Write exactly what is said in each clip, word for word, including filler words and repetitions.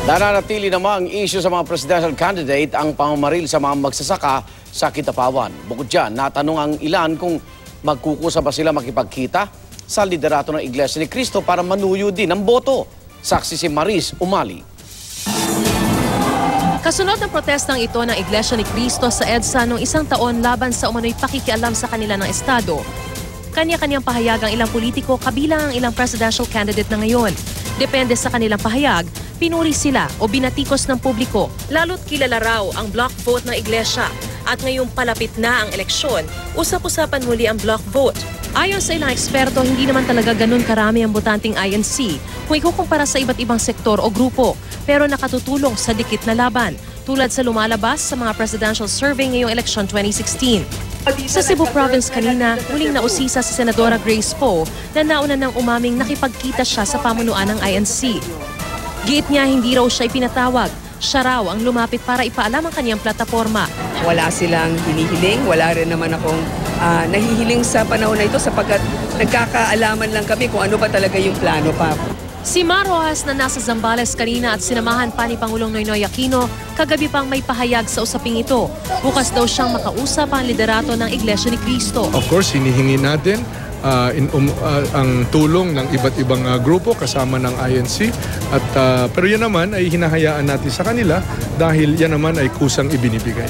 Nananatili namang issue sa mga presidential candidate ang pamamaril sa mga magsasaka sa Kidapawan. Bukod dyan, natanong ang ilan kung magkukusa ba sila makipagkita sa liderato ng Iglesia ni Cristo para manuyo din ang boto. Saksi si Maris Umali. Kasunod ng protestang ito ng Iglesia ni Cristo sa EDSA noong isang taon laban sa umano'y pakikialam sa kanila ng Estado, kanya-kanyang pahayag ang ilang politiko kabilang ang ilang presidential candidate na ngayon. Depende sa kanilang pahayag, pinuri sila o binatikos ng publiko. Lalo't kilala raw ang block vote ng Iglesia at ngayong palapit na ang eleksyon, usap-usapan muli ang block vote. Ayon sa ilang eksperto, hindi naman talaga ganun karami ang botanteng I N C kung ikukumpara sa iba't ibang sektor o grupo, pero nakatutulong sa dikit na laban, tulad sa lumalabas sa mga presidential survey ngayong eleksyon twenty sixteen. Sa Cebu Province kanina, muling nausisa si Senadora Grace Poe na nauna nang umaming nakipagkita siya sa pamunuan ng I N C. Giit niya hindi raw siya ipinatawag. Siya raw ang lumapit para ipaalam ang kanyang plataforma. Wala silang hinihiling, wala rin naman akong uh, nahihiling sa panahon na ito sapagkat nagkakaalaman lang kami kung ano ba talaga yung plano pa. Si Mar Rojas na nasa Zambales kanina at sinamahan pa ni Pangulong Noynoy Aquino, kagabi pang may pahayag sa usaping ito. Bukas daw siyang makausap ang liderato ng Iglesia ni Cristo. Of course, hinihingi natin uh, in, um, uh, ang tulong ng iba't ibang uh, grupo kasama ng I N C. At, uh, pero yan naman ay hinahayaan natin sa kanila dahil yan naman ay kusang ibinibigay.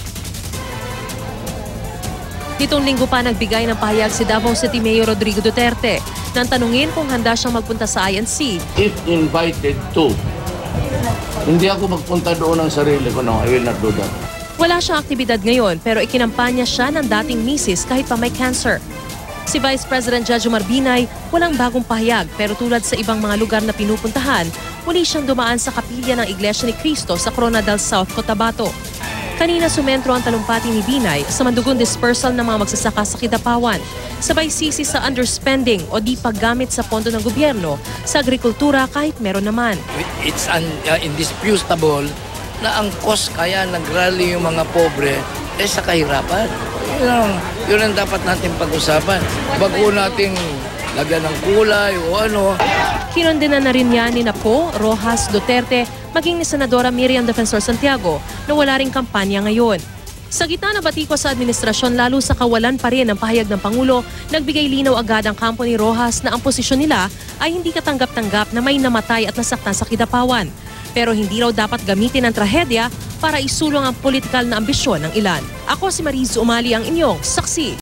Nitong linggo pa nagbigay ng pahayag si Davao City Mayor Rodrigo Duterte nang tanungin kung handa siyang magpunta sa I N C. If invited to, hindi ako magpunta doon ng sarili ko. No, I will not do that. Wala siyang aktibidad ngayon pero ikinampanya siya ng dating misis kahit pa may cancer. Si Vice President Judge Marbinay walang bagong pahayag pero tulad sa ibang mga lugar na pinupuntahan, muli siyang dumaan sa kapilya ng Iglesia ni Cristo sa Corona del South, Cotabato. Kanina sumentro ang talumpati ni Binay sa mandugon dispersal ng mga magsasaka sa Kidapawan. Sabay sisi sa underspending o di paggamit sa pondo ng gobyerno sa agrikultura kahit meron naman. It's un, uh, indisputable na ang cost kaya nagrally yung mga pobre eh sa kahirapan. Yun ang, yun ang dapat natin pag-usapan. Bago nating lagyan ng kulay o ano. Kinondenan na rin niya ni Napo, Rojas, Duterte, maging ni Senadora Miriam Defensor Santiago na wala ring kampanya ngayon. Sa gitna ng batikos sa administrasyon lalo sa kawalan pa rin ng pahayag ng Pangulo, nagbigay linaw agad ang kampo ni Rojas na ang posisyon nila ay hindi katanggap-tanggap na may namatay at nasaktan sa Kidapawan. Pero hindi raw dapat gamitin ang trahedya para isulong ang politikal na ambisyon ng ilan. Ako si Maris Umali, ang inyong saksi.